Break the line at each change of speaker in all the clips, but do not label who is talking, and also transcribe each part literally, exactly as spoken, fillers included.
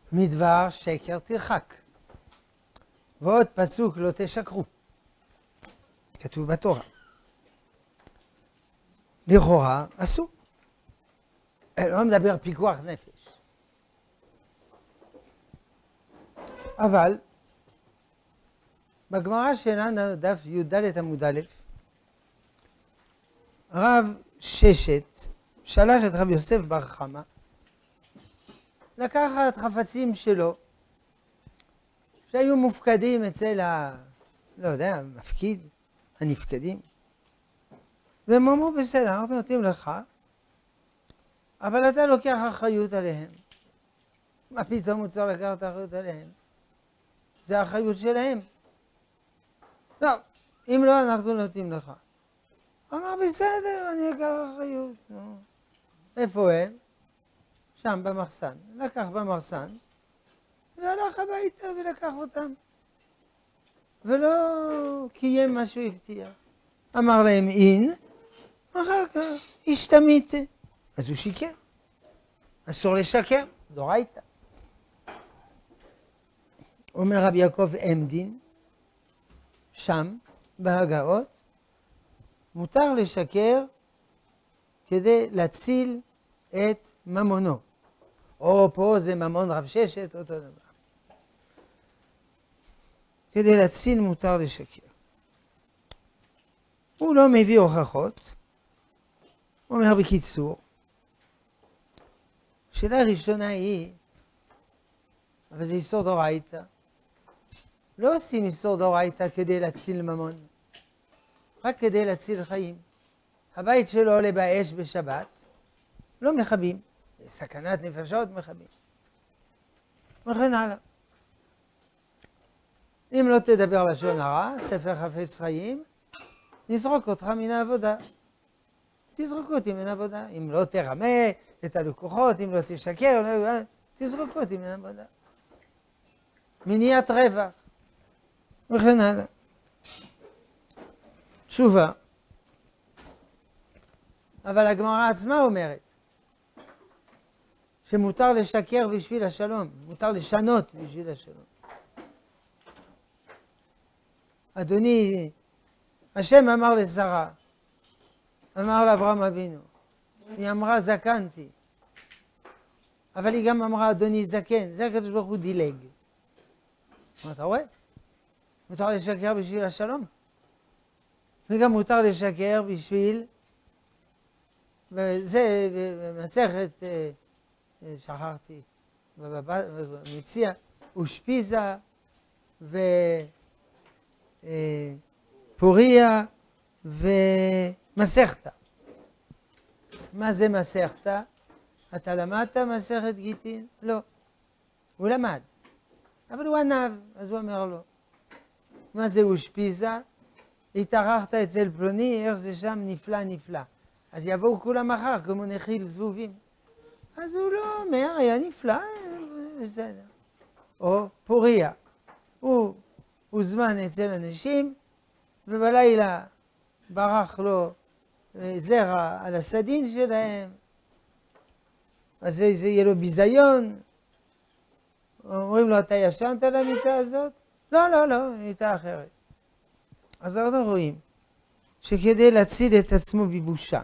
מדבר שקר תרחק. ועוד פסוק לא תשקרו. כתוב בתורה. לכאורה אסור. לא מדבר פיקוח נפש. אבל בגמרא שלנו דף י"ד עמוד א', רב ששת שלח את רב יוסף בר חמא לקחת חפצים שלו שהיו מופקדים אצל ה... לא יודע, המפקיד, הנפקדים. והם אמרו, בסדר, אנחנו נותנים לך, אבל אתה לוקח אחריות עליהם. מה פתאום הוא צריך לקחת אחריות עליהם? זה האחריות שלהם. לא, אם לא, אנחנו נותנים לך. אמר, בסדר, אני אקח אחריות. נו. איפה הם? שם במחסן. לקח במחסן, והלך הביתה ולקח אותם. ולא קיים מה שהוא הבטיח. אמר להם, אין, אחר כך השתמית. אז הוא שיקר. אסור לשקר, דורייתא. אומר רב יעקב עמדין, שם, בהגאות, מותר לשקר כדי להציל את ממונו. או פה זה ממון רב ששת, אותו דבר. כדי להציל מותר לשקר. הוא לא מביא הוכחות. הוא אומר בקיצור, שאלה הראשונה היא, אבל זה איסור דאורייתא. לא עושים איסור דאורייתא כדי להציל ממון, רק כדי להציל חיים. הבית שלו עולה באש בשבת, לא מכבים. סכנת נפשות מכבים. וכן הלאה. אם לא תדבר לשון הרע, ספר חפץ חיים, נזרוק אותך מן העבודה. תזרוק אותי מן העבודה. אם לא תרמה את הלקוחות, אם לא תשקר, תזרוק אותי מן העבודה. מניעת רווח. וכן הלאה. תשובה. אבל הגמרא עצמה אומרת שמותר לשקר בשביל השלום, מותר לשנות בשביל השלום. אדוני, השם אמר לשרה, אמר לאברהם אבינו, היא אמרה זקנתי, אבל היא גם אמרה אדוני זקן, זה הקדוש ברוך הוא דילג. מה אתה רואה? מותר לשקר בשביל השלום. וגם מותר לשקר בשביל, וזה במסכת, שכחתי, מציע, אושפיזה ופוריה ומסכתא. מה זה מסכתא? אתה למדת מסכת גיטין? לא. הוא למד. אבל הוא ענב, אז הוא אומר לו. מה זה אושפיזה? התארחת אצל פלוני, איך זה שם נפלא נפלא. אז יבואו כולם אחר, כמו נחיל זבובים. אז הוא לא אומר, היה נפלא, בסדר. או פוריה. הוא הוזמן אצל אנשים, ובלילה ברח לו זרע על הסדין שלהם. אז זה, זה יהיה לו ביזיון. אומרים לו, אתה ישנת על המיטה הזאת? לא, לא, לא, מיטה אחרת. אז אנחנו רואים שכדי להציל את עצמו בבושה,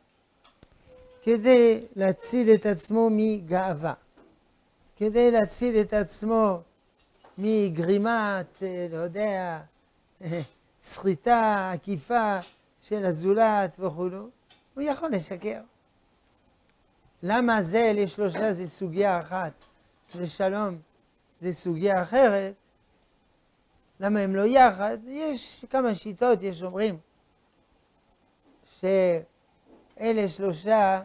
כדי להציל את עצמו מגאווה, כדי להציל את עצמו מגרימת, לא יודע, סחיטה, עקיפה של הזולת וכו', הוא יכול לשקר. למה זה לשלושה זה סוגיה אחת, לשלום זה סוגיה אחרת? למה הם לא יחד? יש כמה שיטות, יש אומרים שאלה שלושה,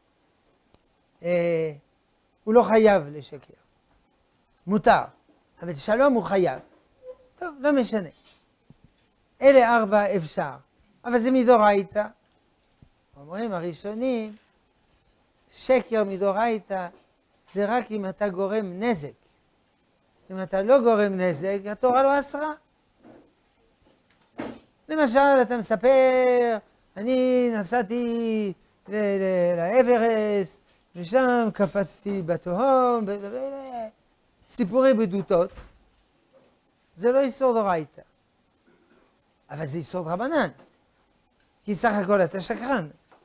אה, הוא לא חייב לשקר. מותר, אבל שלום הוא חייב. טוב, לא משנה. אלה ארבע אפשר, אבל זה מדאורייתא. אומרים הראשונים, שקר מדאורייתא זה רק אם אתה גורם נזק. אם אתה לא גורם נזק, התורה לא אסרה. למשל, אתה מספר, אני נסעתי לאברסט, ושם קפצתי בתהום, סיפורי בדותות, זה לא איסור דאורייתא. אבל זה איסור דרבנן. כי סך הכל אתה שקרן.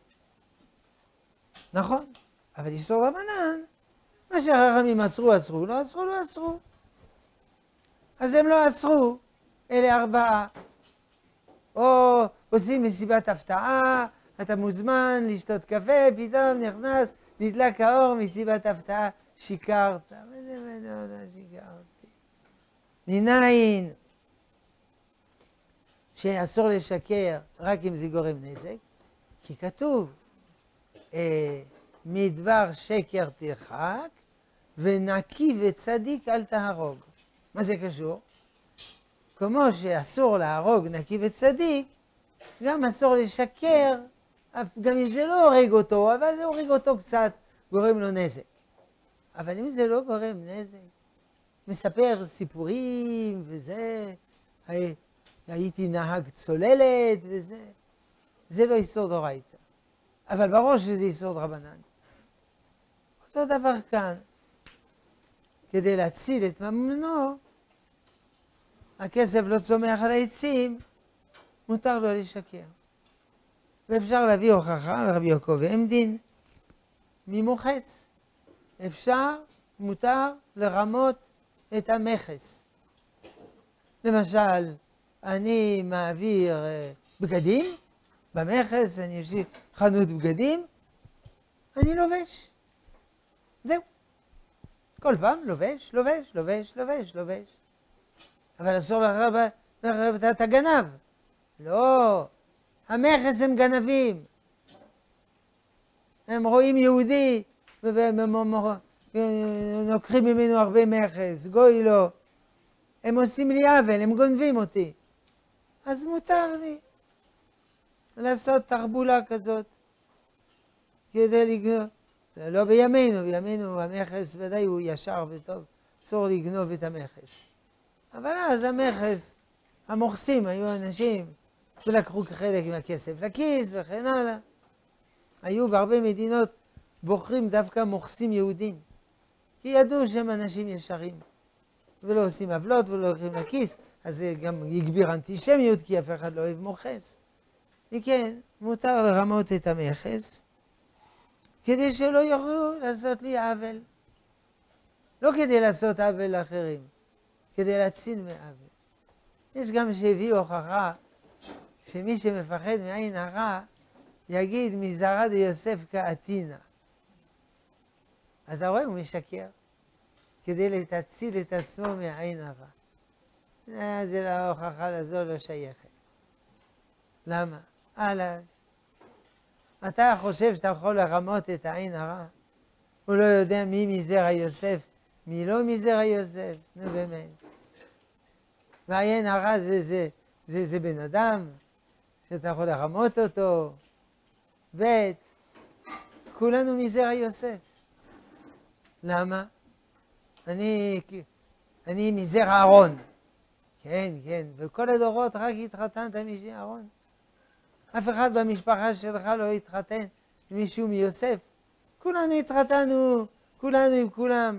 נכון? אבל איסור דרבנן, מה שהחכמים אסרו, אסרו, לא אסרו, לא אסרו. אז הם לא אסרו, אלה ארבעה. או עושים מסיבת הפתעה, אתה מוזמן לשתות קפה, פתאום נכנס, נדלק האור, מסיבת הפתעה, שיקרת. וזה ולא, לא שיקרתי. מניין שאסור לשקר רק אם זה גורם נזק, כי כתוב, אה, מדבר שקר תרחק, ונקי וצדיק אל תהרוג. מה זה קשור? כמו שאסור להרוג נקי וצדיק, גם אסור לשקר, גם אם זה לא הורג אותו, אבל זה הורג אותו קצת, גורם לו נזק. אבל אם זה לא גורם נזק, מספר סיפורים וזה, הי, הייתי נהג צוללת וזה, זה לא איסור דאורייתא. אבל ברור שזה איסור דרבנן. אותו דבר כאן, כדי להציל את ממונו, הכסף לא צומח על העצים, מותר לו לשקר. ואפשר להביא הוכחה לרבי יעקב עמדין, ממוחץ. אפשר, מותר לרמות את המכס. למשל, אני מעביר בגדים, במכס, אני יש לי חנות בגדים, אני לובש. זהו. כל פעם לובש, לובש, לובש, לובש, לובש. אבל אסור לרב את הגנב. לא, המכס הם גנבים. הם רואים יהודי, ונוקחים ממנו הרבה מכס, גוי לא. הם עושים לי עוול, הם גונבים אותי. אז מותר לי לעשות תרבולה כזאת, כדי לגנוב. לא בימינו, בימינו המכס ודאי הוא ישר וטוב, אסור לגנוב את המכס. אבל אז המכס, המוכסים היו אנשים שלקחו חלק מהכסף לכיס וכן הלאה. היו בהרבה מדינות בוחרים דווקא מוכסים יהודים, כי ידעו שהם אנשים ישרים, ולא עושים עוולות ולא לוקחים לכיס, אז זה גם יגביר אנטישמיות, כי אף אחד לא אוהב מוכס. וכן, מותר לרמות את המכס, כדי שלא יוכלו לעשות לי עוול. לא כדי לעשות עוול לאחרים, כדי להציל מעוול. יש גם שהביאו הוכחה שמי שמפחד מעין הרע, יגיד מזרע דיוסף כאתינה. אז אתה רואה, הוא משקר, כדי להציל את עצמו מעין הרע. זה להוכחה לזו לא שייכת. למה? א', אתה חושב שאתה יכול לרמות את העין הרע? הוא לא יודע מי מזרע יוסף, מי לא מזרע יוסף, נו באמת. והעין הרע זה, זה, זה, זה בן אדם, שאתה יכול לרמות אותו. ב', כולנו מזרע יוסף. למה? אני, אני מזרע אהרון. כן, כן, וכל הדורות רק התחתנת מישהו אהרון. אף אחד במשפחה שלך לא התחתן עם מישהו מיוסף. כולנו התחתנו, כולנו עם כולם.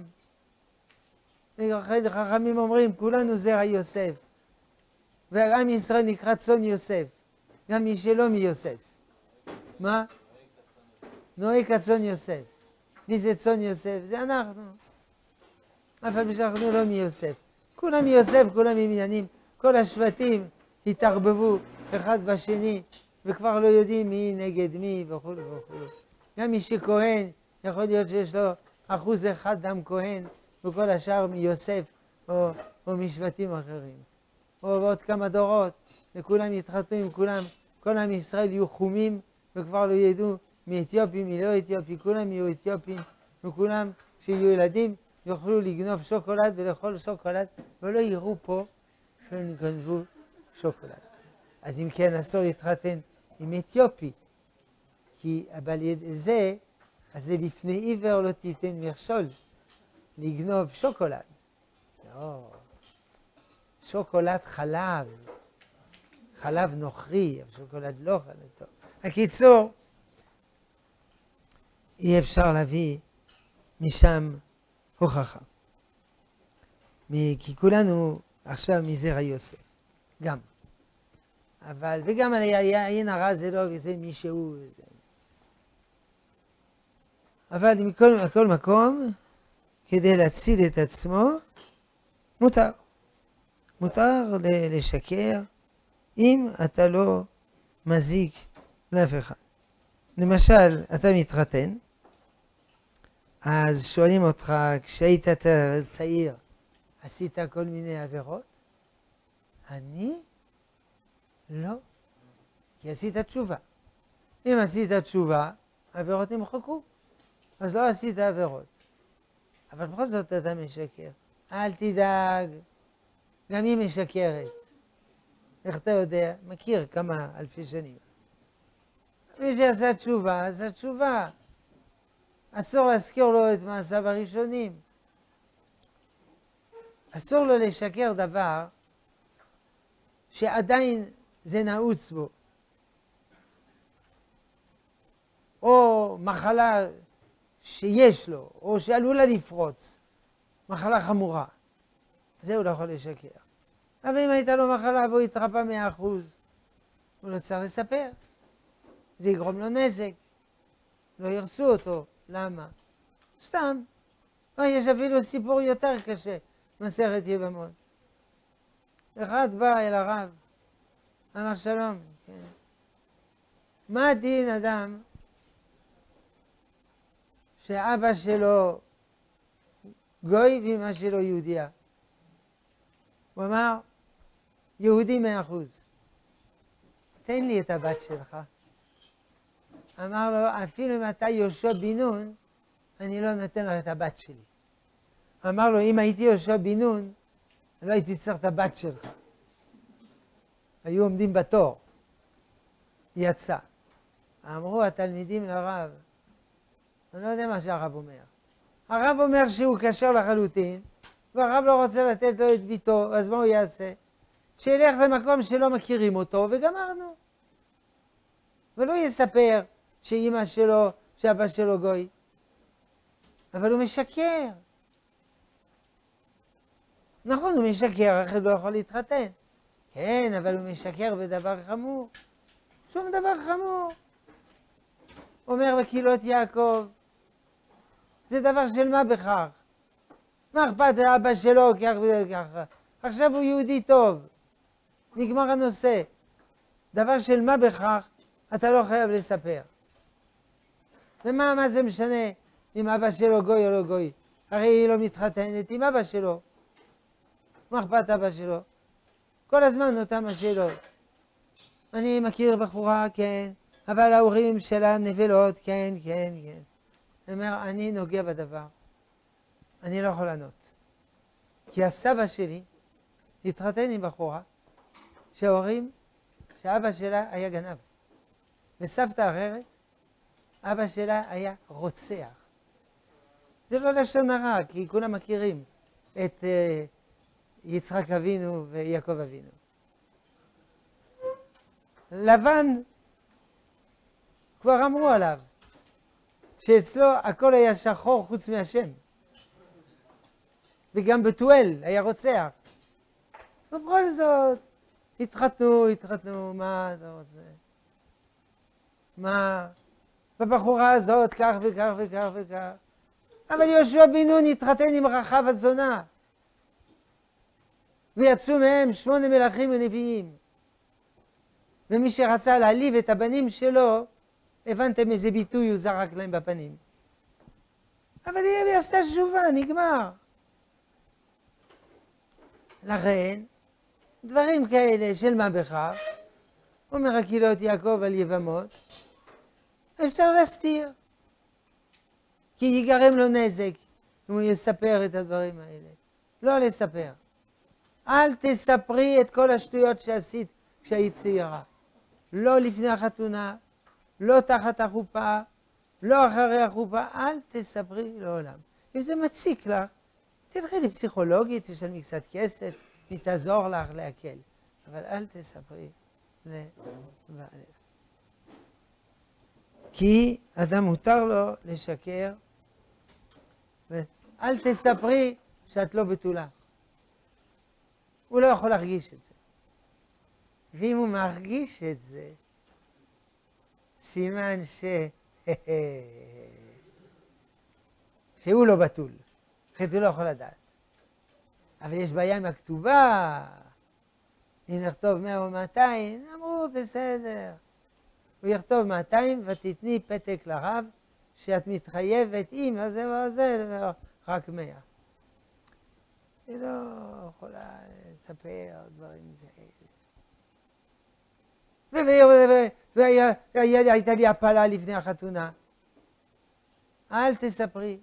חכמים אומרים, כולנו זרע יוסף. ועם ישראל נקרא צאן יוסף, גם מי שלא מיוסף. מה? נוהי כצאן יוסף. מי זה צאן יוסף? זה אנחנו. אף על פי שאנחנו לא מיוסף. כולם מיוסף, כולם ממניינים. כל השבטים התערבבו אחד בשני, וכבר לא יודעים מי נגד מי וכו' וכו'. גם מי שכהן, יכול להיות שיש לו אחוז אחד דם כהן, וכל השאר מיוסף או, או משבטים אחרים. או בעוד כמה דורות, וכולם יתחתנו עם כולם, כל עם ישראל יהיו חומים, וכבר לא ידעו מי אתיופי, מי לא אתיופי, כולם יהיו אתיופים, וכולם שיהיו ילדים יוכלו לגנוב שוקולד ולאכול שוקולד, ולא יראו פה שהם גנבו שוקולד. אז אם כן, אסור להתחתן עם אתיופי, כי אבל זה, אז זה לפני עיוור לא תיתן מכשול, לגנוב שוקולד. לא, שוקולד חלב, חלב נוכרי, אבל שוקולד לא חלב טוב. הקיצור, אי אפשר להביא משם הוכחה. כי כולנו עכשיו מזרע יוסף, גם. אבל, וגם על העין הרע זה לא איזה מישהו. זה... אבל מכל, מכל מקום, כדי להציל את עצמו, מותר. מותר לשקר אם אתה לא מזיק לאף אחד. למשל, אתה מתחתן, אז שואלים אותך, כשהיית צעיר, עשית כל מיני עבירות? אני? לא. כי עשית תשובה. אם עשית תשובה, העבירות נמחקו. אז לא עשית עבירות. אבל בכל זאת אתה משקר. אל תדאג. גם היא משקרת. איך אתה יודע? מכיר כמה אלפי שנים. מי שעשה תשובה, עשה תשובה. אסור להזכיר לו את מעשיו הראשונים. אסור לו לשקר דבר שעדיין זה נעוץ בו. או מחלה שיש לו, או שעלולה לפרוץ. מחלה חמורה. זה הוא לא יכול לשקר. אבל אם הייתה לו מחלה והוא התרפא מאה אחוז, הוא לא צריך לספר. זה יגרום לו נזק. לא ירצו אותו. למה? סתם. או יש אפילו סיפור יותר קשה, מסכת יבמות. אחד בא אל הרב, אמר שלום, כן. מה דין אדם שאבא שלו גוי ואמא שלו יהודייה? הוא אמר, יהודי מאה אחוז. תן לי את הבת שלך. אמר לו, אפילו אם אתה יהושע בן נון, אני לא נותן לך את הבת שלי. אמר לו, אם הייתי יהושע בן נון, לא הייתי צריך את הבת שלך. היו עומדים בתור. יצא. אמרו התלמידים לרב, אני לא יודע מה שהרב אומר. הרב אומר שהוא כשר לחלוטין, והרב לא רוצה לתת לו את ביתו, אז מה הוא יעשה? שילך למקום שלא מכירים אותו, וגמרנו. ולא יספר שאמא שלו, שאבא שלו גוי. אבל הוא משקר. נכון, הוא משקר, אחרי לא יכול להתחתן. כן, אבל הוא משקר בדבר חמור. שום דבר חמור. אומר בקהילות יעקב, זה דבר של מה בכך? מה אכפת לאבא שלו כך וככה? עכשיו הוא יהודי טוב. נגמר הנושא. דבר של מה בכך, אתה לא חייב לספר. ומה מה זה משנה אם אבא שלו גוי או לא גוי? הרי היא לא מתחתנת עם אבא שלו. מה אכפת אבא שלו? כל הזמן אותם השאלות. אני מכיר בחורה, כן, אבל ההורים שלה נבלות, כן, כן, כן. הוא אומר, אני נוגע בדבר. אני לא יכול לענות. כי הסבא שלי התחתן עם בחורה שההורים, שאבא שלה היה גנב. וסבתא אחרת, אבא שלה היה רוצח. זה לא לשון הרע, כי כולם מכירים את uh, יצחק אבינו ויעקב אבינו. לבן, כבר אמרו עליו, שאצלו הכל היה שחור חוץ מהשם. וגם בתואל היה רוצח. ובכל זאת, התחתנו, התחתנו, מה אתה רוצה? מה? בבחורה הזאת, כך וכך וכך וכך. אבל יהושע בן נון התחתן עם רחב הזונה. ויצאו מהם שמונה מלכים ונביאים. ומי שרצה להעליב את הבנים שלו, הבנתם איזה ביטוי הוא זרק להם בפנים. אבל היא עשתה תשובה, נגמר. לכן, דברים כאלה של מה בכך, אומר הקהילות יעקב על יבמות, אפשר להסתיר. כי ייגרם לו נזק אם הוא יספר את הדברים האלה. לא לספר. אל תספרי את כל השטויות שעשית כשהיית צעירה. לא לפני החתונה, לא תחת החופה, לא אחרי החופה, אל תספרי לעולם. אם זה מציק לך, תלכי לפסיכולוגית, תשלמי קצת כסף, היא תעזור לך להקל. אבל אל תספרי לבעלך. כי אדם מותר לו לשקר, ואל תספרי שאת לא בתולה. הוא לא יכול להרגיש את זה. ואם הוא מרגיש את זה, סימן ש... שהוא לא בתול. אחרת הוא לא יכול לדעת. אבל יש בעיה עם הכתובה. אם נכתוב מאה או מאתיים, אמרו בסדר. הוא יכתוב מאתיים ותתני פתק לרב שאת מתחייבת עם הזה וזה רק מאה. היא לא יכולה לספר דברים כאלה. והייתה לי הפלה לפני החתונה. אל תספרי.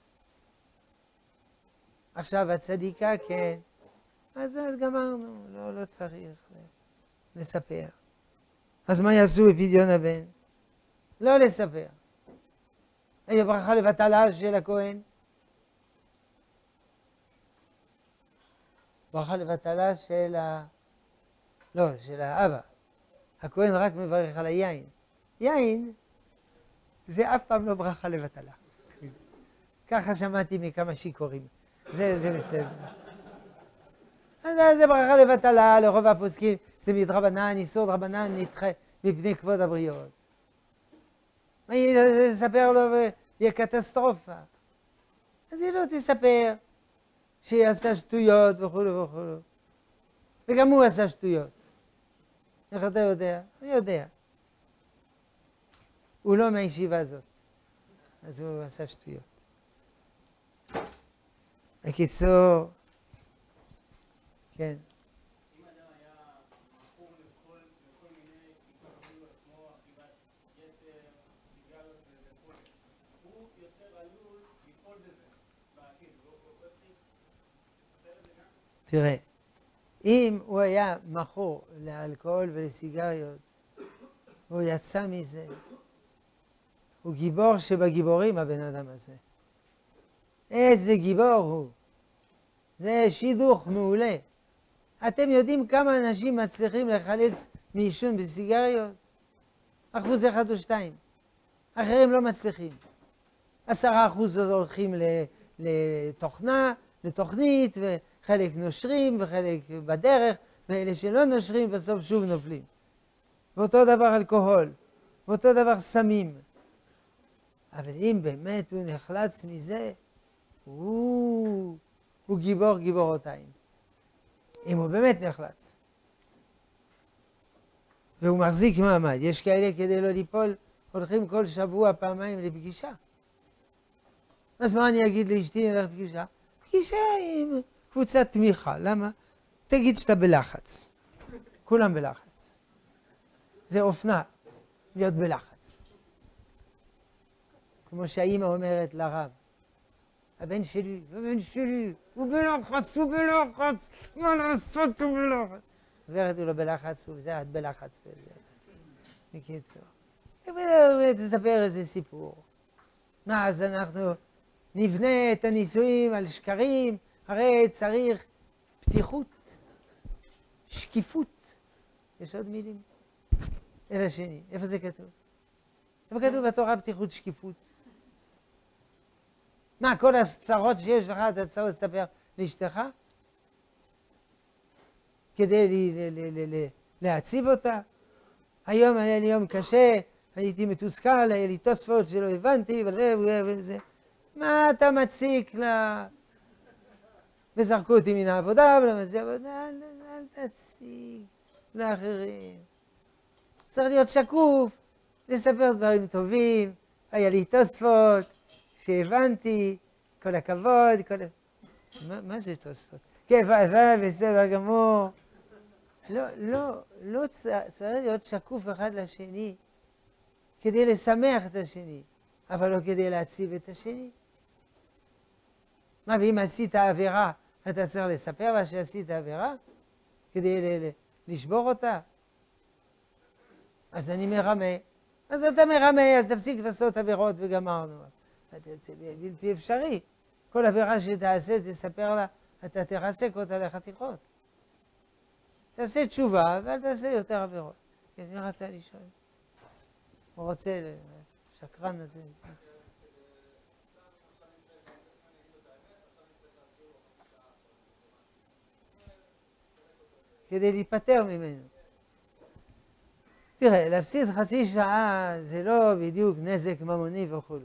עכשיו הצדיקה כן. אז גמרנו, לא, לא צריך לספר. אז מה יעשו בפדיון הבן? לא לספר. היה ברכה לבטלה של הכהן. ברכה לבטלה של ה... לא, של האבא. הכהן רק מברך על היין. יין זה אף פעם לא ברכה לבטלה. ככה שמעתי מכמה שיכורים. זה, זה בסדר. אז זה ברכה לבטלה, לרוב הפוסקים, זה מדרבנן, יסוד רבנן נדחה מפני כבוד הבריות. מה היא תספר לו ויהיה קטסטרופה. אז היא לא תספר שהיא עשתה שטויות וכו' וכו'. וגם הוא עשה שטויות. איך אתה יודע? אני יודע. הוא לא מהישיבה הזאת. אז הוא עשה שטויות. בקיצור, כן.
אם אדם היה מכור לכל מיני התמכרויות כמו אכילת יתר, סיגריות וכו', הוא יותר עלול ליפול בזה בעתיד.
תראה, אם הוא היה מכור לאלכוהול ולסיגריות, והוא יצא מזה, הוא גיבור שבגיבורים הבן אדם הזה. איזה גיבור הוא. זה שידוך מעולה. אתם יודעים כמה אנשים מצליחים לחלץ מעישון בסיגריות? אחוז אחד או שתיים. אחרים לא מצליחים. עשרה אחוז הולכים לתוכנה, לתוכנית, וחלק נושרים וחלק בדרך, ואלה שלא נושרים בסוף שוב נופלים. ואותו דבר אלכוהול, ואותו דבר סמים. אבל אם באמת הוא נחלץ מזה, הוא, הוא גיבור גיבורותיים. אם הוא באמת נחלץ. והוא מחזיק מעמד. יש כאלה כדי לא ליפול, הולכים כל שבוע פעמיים לפגישה. אז מה אני אגיד לאשתי נלך לפגישה? פגישה עם קבוצת תמיכה. למה? תגיד שאתה בלחץ. כולם בלחץ. זה אופנה, להיות בלחץ. כמו שהאימא אומרת לרב, הבן שלי, הבן שלי, הוא בלחץ, הוא בלחץ, מה לעשות, הוא בלחץ. עברת הוא לא בלחץ, הוא זה, את בלחץ וזה. בקיצור. תספר איזה סיפור. מה, אז אנחנו נבנה את הנישואים על שקרים, הרי צריך פתיחות, שקיפות. יש עוד מילים? אלה שני, איפה זה כתוב? איפה כתוב בתורה פתיחות, שקיפות? מה, כל הצרות שיש לך, אתה צריך לספר לאשתך? כדי להציב אותה? היום היה לי יום קשה, הייתי מתוסכל, היה לי תוספות שלא הבנתי, וזה וזה. מה אתה מציק לה? וזרקו אותי מן העבודה, ולמזה עבודה, אל, אל תציק לאחרים. צריך להיות שקוף, לספר דברים טובים, היה לי תוספות, שהבנתי, כל הכבוד, כל... מה, מה זה תוספות? כן, בסדר גמור. לא, לא, לא צריך להיות שקוף אחד לשני, כדי לשמח את השני, אבל לא כדי להציב את השני. מה, ואם עשית עבירה, אתה צריך לספר לה שעשית עבירה? כדי לשבור אותה? אז אני מרמה. אז אתה מרמה, אז תפסיק לעשות עבירות וגמרנו. זה בלתי אפשרי. כל עבירה שתעשה, תספר לה, אתה תרסק אותה לחתיכות. תעשה תשובה, ואל תעשה יותר עבירות. כן, מי רצה לשאול? הוא רוצה, שקרן הזה. כדי להיפטר ממנו. תראה, להפסיד חצי שעה זה לא בדיוק נזק ממוני וכו'.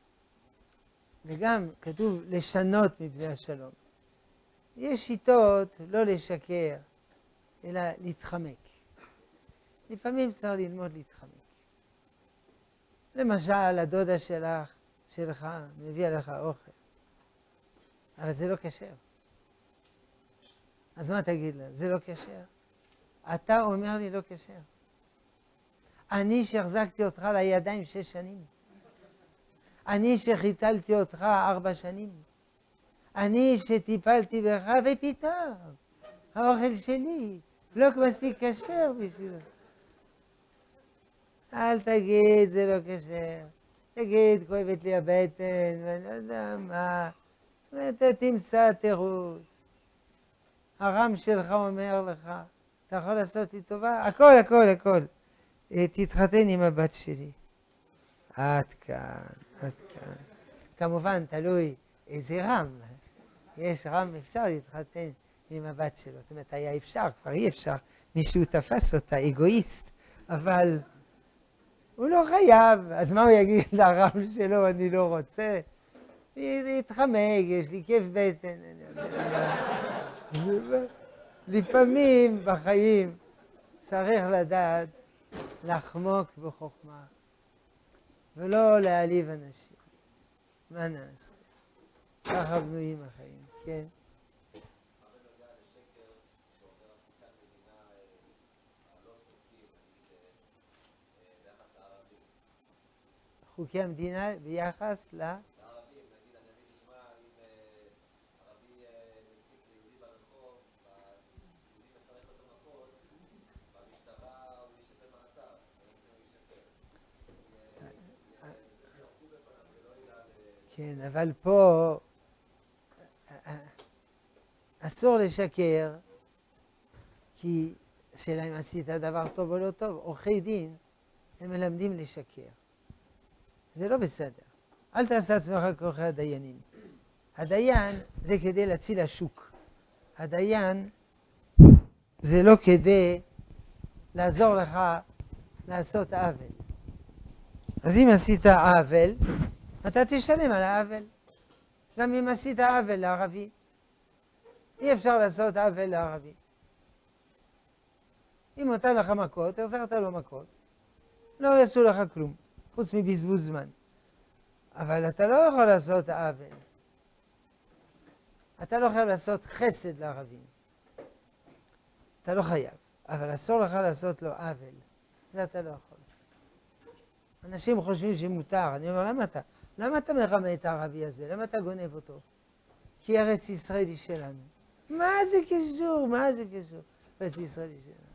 וגם כתוב לשנות מפני השלום. יש שיטות לא לשקר, אלא להתחמק. לפעמים צריך ללמוד להתחמק. למשל, הדודה שלך, שלך, מביאה לך אוכל. אבל זה לא כשר. אז מה תגיד לה? זה לא כשר. אתה אומר לי לא כשר. אני שהחזקתי אותך לידיים שש שנים. אני שחיתלתי אותך ארבע שנים. אני שטיפלתי בך ופתאום האוכל שלי לא מספיק כשר בשבילו. אל תגיד זה לא כשר. תגיד כואבת לי הבטן ואני לא יודע מה. ואתה תמצא תירוץ. הרם שלך אומר לך, אתה יכול לעשות לי טובה? הכל, הכל, הכל. תתחתן עם הבת שלי. עד כאן, עד כאן. כמובן, תלוי איזה רם. יש רם, אפשר להתחתן עם הבת שלו. זאת אומרת, היה אפשר, כבר אי אפשר. מישהו תפס אותה, אגואיסט. אבל הוא לא חייב. אז מה הוא יגיד לרם שלו, אני לא רוצה? להתחמק, יש לי כיף בטן. לפעמים בחיים צריך לדעת לחמוק בחוכמה ולא להעליב אנשים. מה נעשה? ככה בנויים החיים, כן? חוקי המדינה ביחס ל... כן, אבל פה אסור לשקר, כי השאלה אם עשית דבר טוב או לא טוב. עורכי דין, הם מלמדים לשקר. זה לא בסדר. אל תעשה עצמך כעורכי הדיינים. הדיין זה כדי להציל השוק. הדיין זה לא כדי לעזור לך לעשות עוול. אז אם עשית עוול, אתה תשלם על העוול. גם אם עשית עוול לערבי. אי אפשר לעשות עוול לערבי. אם נותן לך מכות, החזרת לו מכות. לא יעשו לך כלום, חוץ מבזבוז זמן. אבל אתה לא יכול לעשות עוול. אתה לא יכול לעשות חסד לערבים. אתה לא חייב. אבל אסור לך לעשות לו עוול. זה אתה לא יכול. אנשים חושבים שמותר. אני אומר, למה אתה? למה אתה מרמה את הערבי הזה? למה אתה גונב אותו? כי ארץ ישראל היא שלנו. מה זה קשור? מה זה קשור? ארץ ישראל היא שלנו.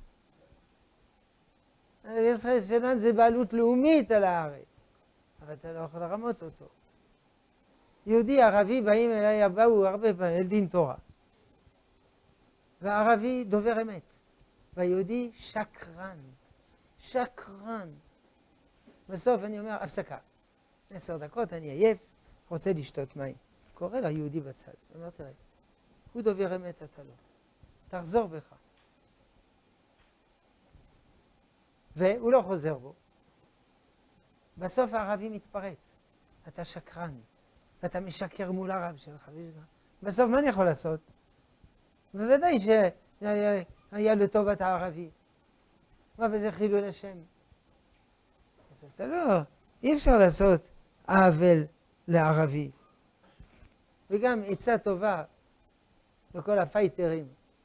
ארץ ישראל שלנו זה בעלות לאומית על הארץ. אבל אתה לא יכול לרמות אותו. יהודי, ערבי, באים אליי, באו הרבה פעמים, אל דין תורה. והערבי דובר אמת. והיהודי שקרן. שקרן. בסוף אני אומר, הפסקה. עשר דקות, אני עייף, רוצה לשתות מים. קורא ליהודי בצד. הוא אומר, תראה, הוא דובר אמת, אתה לא. תחזור בך. והוא לא חוזר בו. בסוף הערבי מתפרץ. אתה שקרן. ואתה משקר מול הרב שלך. בסוף מה אני יכול לעשות? בוודאי שהיה לטובת הערבי. מה וזה חילול השם? אז אתה לא, אי אפשר לעשות עוול לערבי. וגם עצה טובה לכל הפייטרים.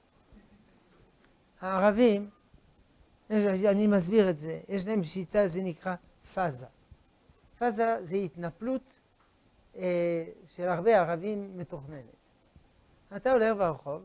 הערבים, אני מסביר את זה, יש להם שיטה, זה נקרא פאזה. פאזה זה התנפלות אה, של הרבה ערבים מתוכננת. אתה הולך ברחוב,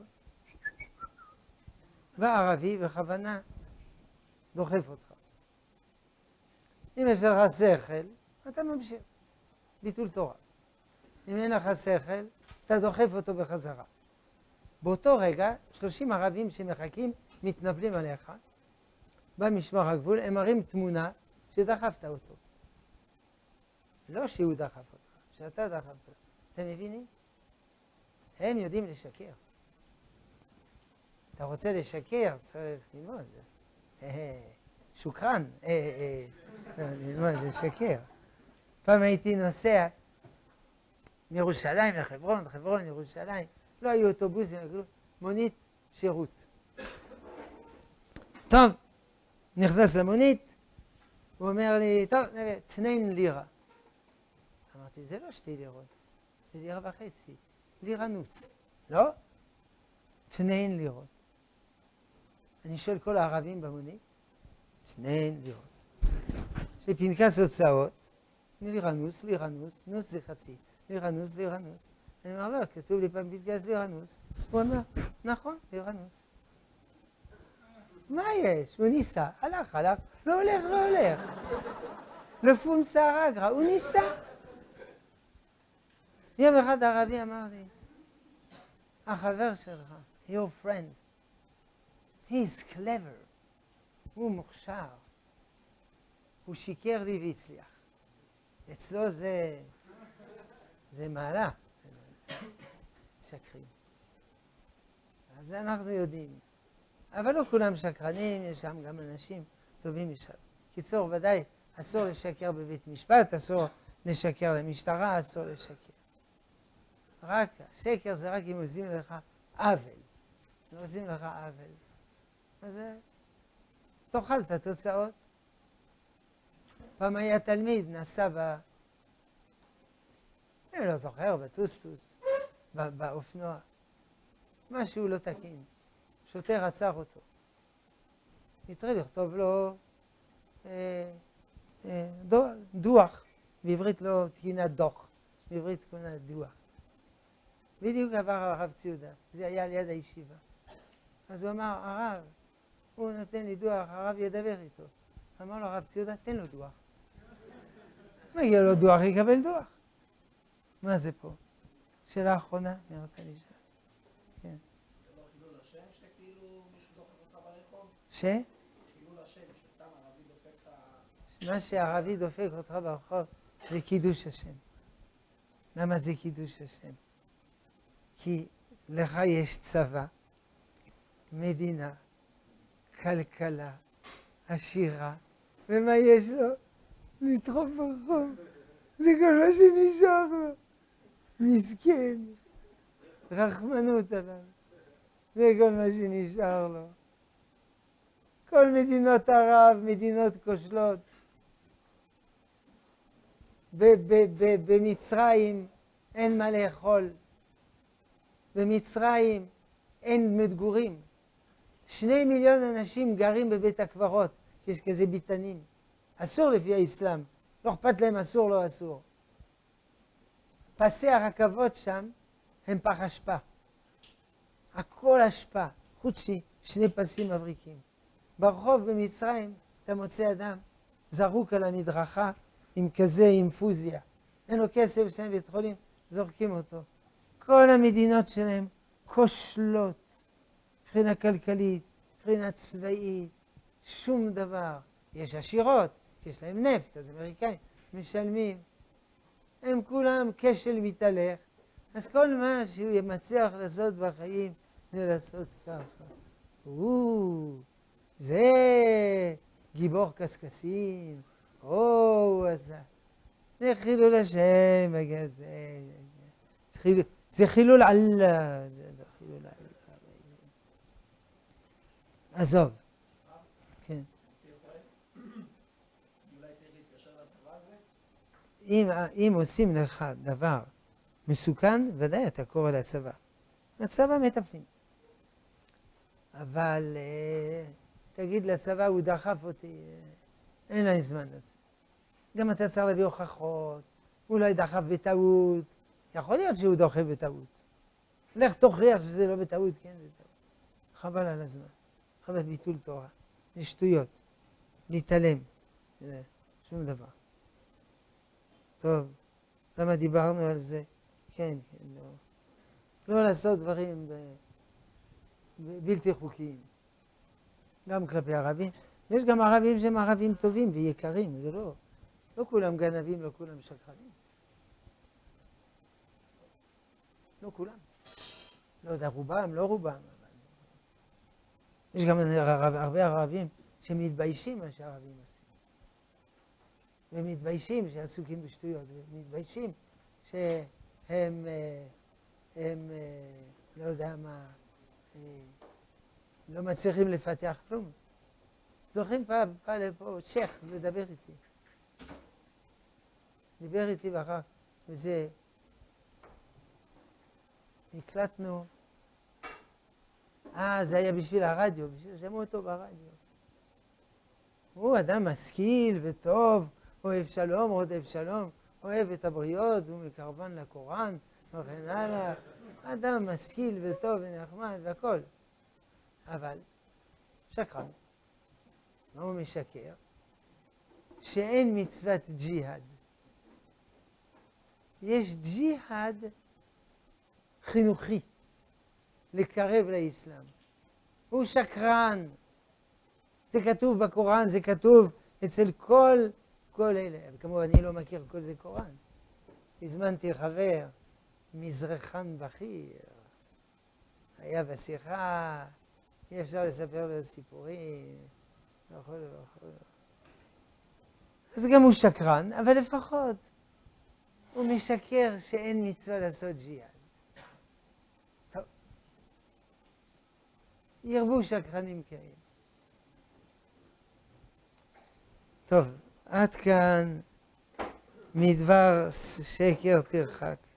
והערבי בכוונה דוחף אותך. אם יש לך שכל, אתה ממשיך. ביטול תורה. אם אין לך שכל, אתה דוחף אותו בחזרה. באותו רגע, שלושים ערבים שמחכים, מתנפלים עליך, במשמר הגבול, הם מראים תמונה שדחפת אותו. לא שהוא דחף אותך, שאתה דחפת אותו. אתם מבינים? הם יודעים לשקר. אתה רוצה לשקר, צריך ללמוד. שוקרן, ללמוד לשקר. פעם הייתי נוסע מירושלים לחברון, חברון, ירושלים, לא היו אוטובוסים, מונית שירות. טוב, נכנס למונית, הוא אומר לי, טוב, תנין לירה. אמרתי, זה לא שתי לירות, זה לירה וחצי, לירה נוץ. לא? תנין לירות. אני שואל כל הערבים במונית, תנין לירות. יש לי פנקס הוצאות, לירה נוץ, לירה נוץ, נוץ זה חצי, לירה נוץ, לירה נוץ. אני אומר, לא, כתוב לי פעם פנקס לירה נוץ. הוא אומר, נכון, לירה נוץ. מה יש? הוא ניסה, הלך, הלך, לא הולך, לא הולך. לפום שערה גרא, הוא ניסה. יום אחד ערבי אמר לי, החבר שלך, your friend, he's clever, הוא מוכשר, הוא שיקר לי והצליח. אצלו זה, זה מעלה, שקרים. אז זה אנחנו יודעים. אבל לא כולם שקרנים, יש שם גם אנשים טובים משם. קיצור, ודאי, אסור לשקר בבית משפט, אסור לשקר למשטרה, אסור לשקר. רק, שקר זה רק אם עושים לך עוול. אם עושים לך עוול. אז תאכל את התוצאות. פעם היה תלמיד, נסע ב... אני לא זוכר, בטוסטוס, באופנוע. משהו לא תקין. שוטר עצר אותו. התחיל לכתוב לו אה, אה, דוח, דוח. בעברית לא תקינת דוח, בעברית תקינת דוח. בדיוק עבר הרב ציודה, זה היה ליד הישיבה. אז הוא אמר, הרב, הוא נותן לי דוח, הרב ידבר איתו. אמר לו, הרב ציודה, תן לו דוח. מגיע לו דוח, יקבל דוח. מה זה פה? שאלה אחרונה, אני רוצה לשאול. כן.
זה לא חילול השם שכאילו מישהו דוחף אותך ברחוב?
ש?
חילול השם, שסתם ערבי דופק לך...
מה שערבי דופק אותך ברחוב זה קידוש השם. למה זה קידוש השם? כי לך יש צבא, מדינה, כלכלה, עשירה, ומה יש לו? לדחוף ברחוב. זה כל מה שנשאר לו. מסכן, רחמנות עליו. זה כל מה שנשאר לו. כל מדינות ערב, מדינות כושלות. במצרים אין מה לאכול. במצרים אין מגורים. שני מיליון אנשים גרים בבית הקברות, יש כזה ביתנים. אסור לפי האסלאם. לא אכפת להם אסור, לא אסור. פסי הרכבות שם הם פח אשפה. הכל אשפה, חוץ שני פסים מבריקים. ברחוב במצרים אתה מוצא אדם זרוק על המדרכה עם כזה אינפוזיה. אין לו כסף שם בית חולים, זורקים אותו. כל המדינות שלהם כושלות, מבחינה כלכלית, מבחינה צבאית, שום דבר. יש עשירות, יש להם נפט, אז אמריקאים משלמים. הם כולם כשל מתהלך, אז כל מה שהוא מצליח לעשות בחיים זה לעשות ככה. או, זה גיבור קשקשים, או, הוא עשה. זה חילול השם, זה חילול אללה, זה חילול אללה. עזוב. כן. אם, אם עושים לך דבר מסוכן, ודאי אתה קורא לצבא. הצבא מטפלים. אבל תגיד לצבא, הוא דחף אותי, אין להם זמן לזה. גם אתה צריך להביא הוכחות, אולי דחף בטעות. יכול להיות שהוא דוחף בטעות. לך תוכיח שזה לא בטעות, כן בטעות. חבל על הזמן. חבל ביטול תורה. זה שטויות. להתעלם. זה שום דבר. טוב, למה דיברנו על זה? כן, כן, לא. לא לעשות דברים ב... ב... בלתי חוקיים. גם כלפי ערבים. יש גם ערבים שהם ערבים טובים ויקרים, זה לא. לא כולם גנבים, לא כולם שקרנים. לא כולם. לא יודע, רובם, לא רובם. אבל... יש גם הרב, הרבה ערבים שמתביישים מה שהערבים עושים. ומתביישים שעסוקים בשטויות, ומתביישים שהם, הם, לא יודע מה, לא מצליחים לפתח כלום. זוכרים פעם, בא לפה שייך לדבר איתי. דיבר איתי ואחר, וזה, הקלטנו, אה, זה היה בשביל הרדיו, בשביל שמעו אותו ברדיו. הוא אדם משכיל וטוב, אוהב שלום, רודף שלום, אוהב את הבריות, הוא מקרבן לקוראן, וכן הלאה. אדם משכיל וטוב ונחמד והכל. אבל, שקרן. מה הוא משקר? שאין מצוות ג'יהאד. יש ג'יהאד חינוכי, לקרב לאסלאם. הוא שקרן. זה כתוב בקוראן, זה כתוב אצל כל, כל אלה. כמובן, אני לא מכיר כל זה קוראן. הזמנתי חבר, מזרחן בכיר. היה בשיחה, אי אפשר לספר לו סיפורים, וכל וכל. אז גם הוא שקרן, אבל לפחות הוא משקר שאין מצווה לעשות ג'יהאד. טוב. ירבו שקרנים כאלה. טוב, עד כאן מדבר שקר תרחק.